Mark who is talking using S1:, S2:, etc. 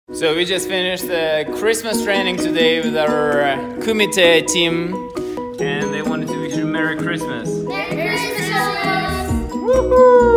S1: So we just finished the Christmas training today with our kumite team, and they wanted to wish you Merry Christmas.
S2: Merry Christmas!
S1: Woohoo!